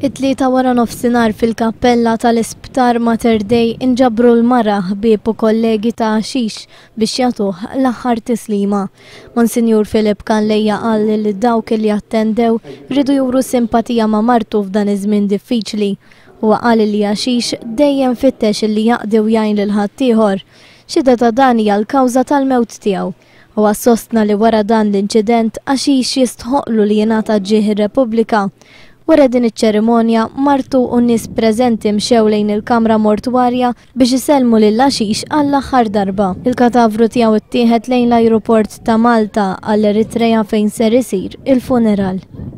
It-tlieta wara nofsinhar fil-kappella tal-Isptar Mater Dei inġabru l-mara ħbieb u kollegi ta' Għaxix biex jagħtuh l-aħħar tislima. Monsinjur Filip Kallejja qal li dawk li attendew rridu juru simpatija ma' martu f'dan iż-żmien diffiċli. Huwa qal li Għaxix dejjem fittex li jaqdi u jgħin lil ħaddieħor. Xhieda ta' dan hija l-kawża tal-mewt tiegħu. Huwa sostna li wara dan l-inċident Għaxix jistħoqlu li jingħata ġieħ ir-Repubblika. Wara din iċ-ċerimonja, martu u nies preżenti mxew lejn il-kamra mortwarja biex isellmu lil Għaxix għall-aħħar darba. Il-katavru tiegħu ttieħed lejn l-ajruport ta' Malta għall-Eritrea fejn ser isir il-funeral.